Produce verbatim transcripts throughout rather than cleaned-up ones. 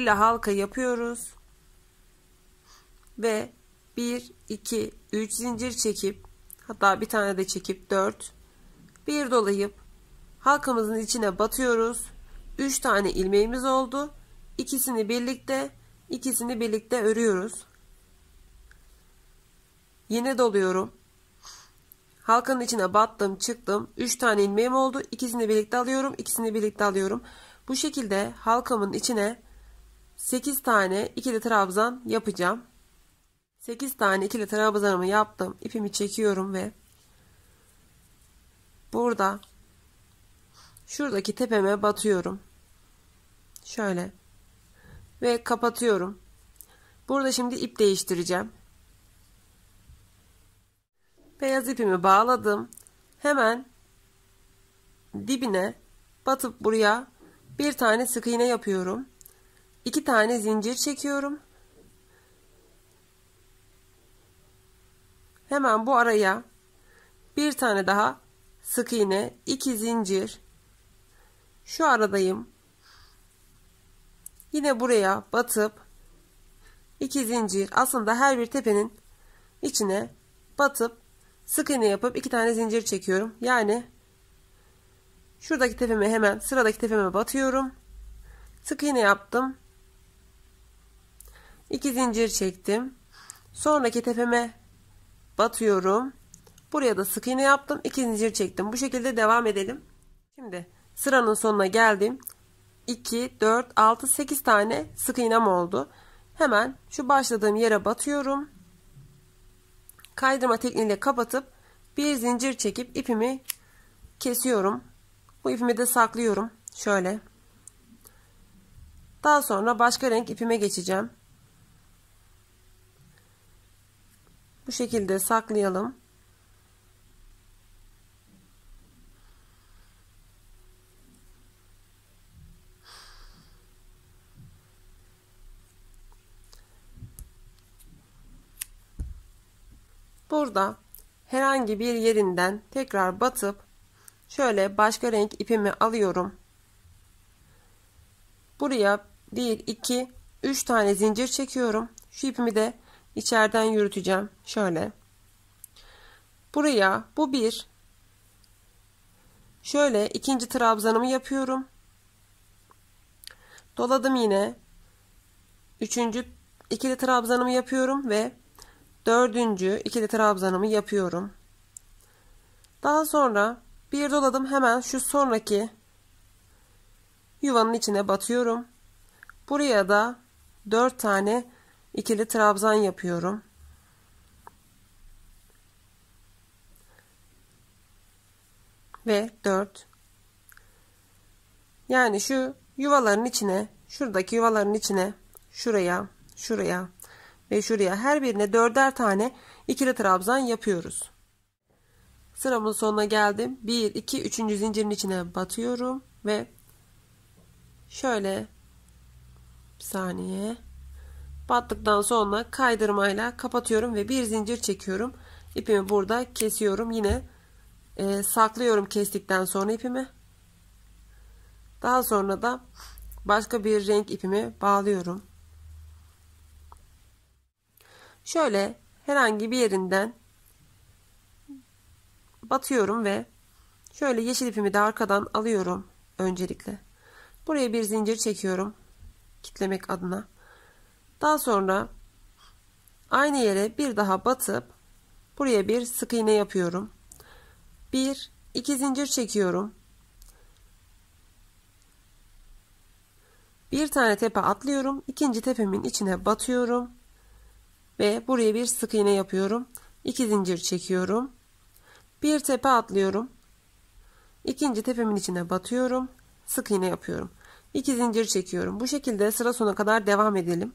zincirle halka yapıyoruz ve bir iki üç zincir çekip, hatta bir tane de çekip dört, bir dolayıp halkamızın içine batıyoruz. üç tane ilmeğimiz oldu. İkisini birlikte ikisini birlikte örüyoruz. Yine doluyorum. Halkanın içine battım, çıktım. üç tane ilmeğim oldu. İkisini birlikte alıyorum, ikisini birlikte alıyorum. Bu şekilde halkamın içine sekiz tane ikili trabzan yapacağım. sekiz tane ikili trabzanımı yaptım. İpimi çekiyorum ve burada şuradaki tepeme batıyorum. Şöyle ve kapatıyorum. Burada şimdi ip değiştireceğim. Beyaz ipimi bağladım. Hemen dibine batıp buraya bir tane sık iğne yapıyorum. iki tane zincir çekiyorum. Hemen bu araya bir tane daha sık iğne, iki zincir. Şu aradayım. Yine buraya batıp iki zincir, aslında her bir tepenin içine batıp sık iğne yapıp iki tane zincir çekiyorum. Yani şuradaki tepeme, hemen sıradaki tepeme batıyorum. Sık iğne yaptım. iki zincir çektim. Sonraki tepeme batıyorum. Buraya da sık iğne yaptım. iki zincir çektim. Bu şekilde devam edelim. Şimdi sıranın sonuna geldim. iki, dört, altı, sekiz tane sık iğnem oldu. Hemen şu başladığım yere batıyorum. Kaydırma tekniğiyle kapatıp bir zincir çekip ipimi kesiyorum. Bu ipimi de saklıyorum. Şöyle. Daha sonra başka renk ipime geçeceğim. Bu şekilde saklayalım. Burada herhangi bir yerinden tekrar batıp şöyle başka renk ipimi alıyorum. Buraya bir, iki, üç tane zincir çekiyorum. Şu ipimi de içeriden yürüteceğim. Şöyle. Buraya bu bir. Şöyle ikinci trabzanımı yapıyorum. Doladım yine. Üçüncü ikili trabzanımı yapıyorum ve dördüncü ikili trabzanımı yapıyorum. Daha sonra bir doladım, hemen şu sonraki yuvanın içine batıyorum. Buraya da dört tane ikili trabzan yapıyorum. Ve dört. Yani şu yuvaların içine, şuradaki yuvaların içine, şuraya, şuraya ve şuraya, her birine dörder tane ikili trabzan yapıyoruz. Sıramın sonuna geldim. bir, iki, üçüncü zincirin içine batıyorum ve şöyle bir saniye battıktan sonra kaydırmayla kapatıyorum ve bir zincir çekiyorum. İpimi burada kesiyorum. Yine e, saklıyorum kestikten sonra ipimi. Daha sonra da başka bir renk ipimi bağlıyorum. Şöyle herhangi bir yerinden batıyorum ve şöyle yeşil ipimi de arkadan alıyorum öncelikle. Buraya bir zincir çekiyorum kitlemek adına. Daha sonra aynı yere bir daha batıp buraya bir sık iğne yapıyorum. bir, iki zincir çekiyorum. Bir tane tepe atlıyorum. İkinci tepemin içine batıyorum ve buraya bir sık iğne yapıyorum. iki zincir çekiyorum. Bir tepe atlıyorum. İkinci tepemin içine batıyorum. Sık iğne yapıyorum. iki zincir çekiyorum. Bu şekilde sıra sonuna kadar devam edelim.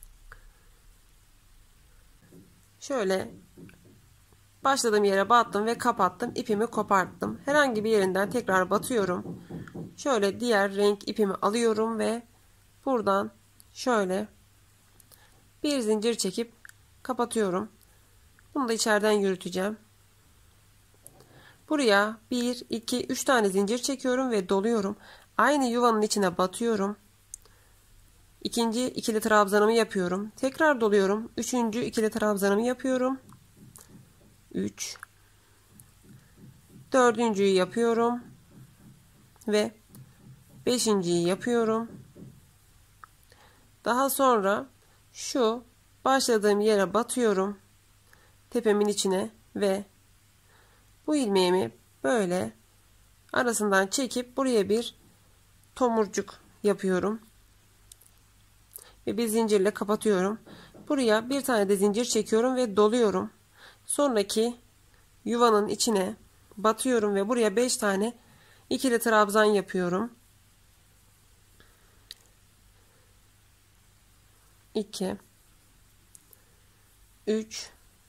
Şöyle başladığım yere battım ve kapattım. İpimi koparttım. Herhangi bir yerinden tekrar batıyorum. Şöyle diğer renk ipimi alıyorum ve buradan şöyle bir zincir çekip kapatıyorum. Bunu da içeriden yürüteceğim. Buraya bir, iki, üç tane zincir çekiyorum ve doluyorum. Aynı yuvanın içine batıyorum. İkinci ikili trabzanımı yapıyorum. Tekrar doluyorum. Üçüncü ikili trabzanımı yapıyorum. üç. Dördüncüyü yapıyorum. Ve beşinciyi yapıyorum. Daha sonra şu başladığım yere batıyorum. Tepemin içine ve bu ilmeğimi böyle arasından çekip buraya bir tomurcuk yapıyorum. Ve bir zincirle kapatıyorum. Buraya bir tane de zincir çekiyorum ve doluyorum. Sonraki yuvanın içine batıyorum ve buraya beş tane ikili trabzan yapıyorum. iki üç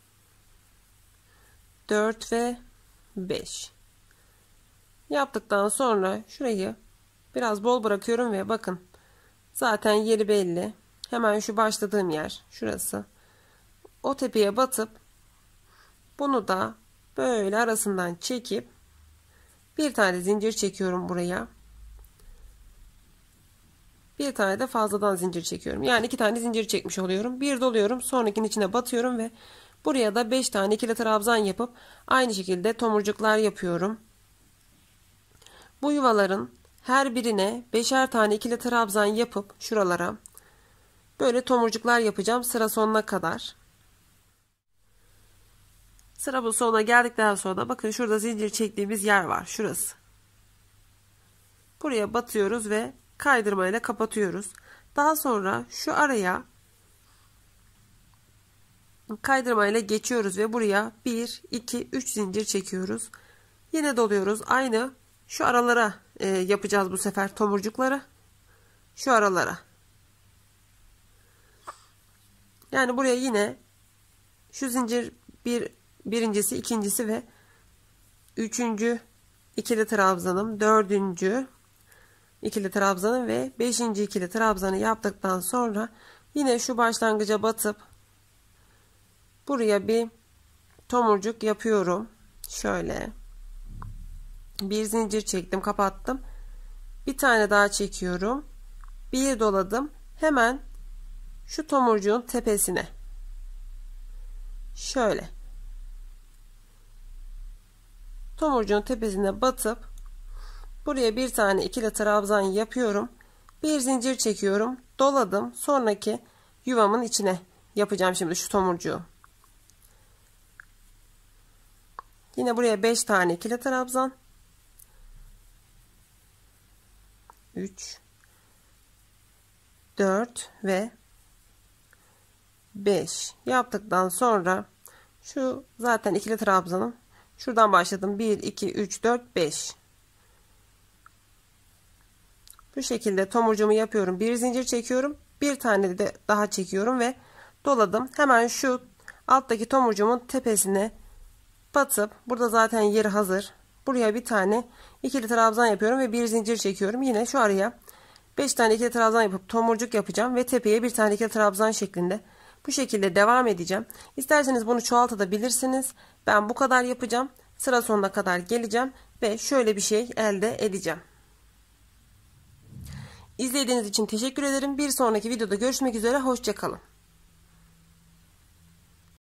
dört ve beş yaptıktan sonra şurayı biraz bol bırakıyorum ve bakın zaten yeri belli. Hemen şu başladığım yer şurası. O tepeye batıp bunu da böyle arasından çekip bir tane zincir çekiyorum buraya. Bir tane de fazladan zincir çekiyorum. Yani iki tane zincir çekmiş oluyorum. Bir doluyorum. Sonrakinin içine batıyorum ve buraya da beş tane ikili trabzan yapıp aynı şekilde tomurcuklar yapıyorum. Bu yuvaların her birine beşer tane ikili trabzan yapıp şuralara böyle tomurcuklar yapacağım sıra sonuna kadar. Sıra bu sonuna geldikten sonra bakın şurada zincir çektiğimiz yer var. Şurası. Buraya batıyoruz ve kaydırmayla kapatıyoruz. Daha sonra şu araya kaydırmayla geçiyoruz ve buraya bir, iki, üç zincir çekiyoruz. Yine doluyoruz. Aynı şu aralara e, yapacağız bu sefer tomurcukları. Şu aralara. Yani buraya yine şu zincir bir birincisi, ikincisi ve üçüncü ikili trabzanım, dördüncü ikili trabzanı ve beşinci ikili trabzanı yaptıktan sonra yine şu başlangıca batıp buraya bir tomurcuk yapıyorum. Şöyle bir zincir çektim, kapattım. Bir tane daha çekiyorum. Bir doladım. Hemen şu tomurcuğun tepesine şöyle tomurcuğun tepesine batıp buraya bir tane ikili trabzan yapıyorum. Bir zincir çekiyorum. Doladım. Sonraki yuvamın içine yapacağım şimdi şu tomurcuğu. Yine buraya beş tane ikili trabzan. üç dört ve beş yaptıktan sonra şu zaten ikili trabzanım. Şuradan başladım. bir iki üç dört beş. Bu şekilde tomurcuğumu yapıyorum. Bir zincir çekiyorum. Bir tane de daha çekiyorum ve doladım. Hemen şu alttaki tomurcuğumun tepesine batıp burada zaten yeri hazır. Buraya bir tane ikili trabzan yapıyorum ve bir zincir çekiyorum. Yine şu araya beş tane ikili trabzan yapıp tomurcuk yapacağım ve tepeye bir tane ikili trabzan şeklinde bu şekilde devam edeceğim. İsterseniz bunu çoğaltabilirsiniz. Ben bu kadar yapacağım. Sıra sonuna kadar geleceğim ve şöyle bir şey elde edeceğim. İzlediğiniz için teşekkür ederim. Bir sonraki videoda görüşmek üzere. Hoşça kalın.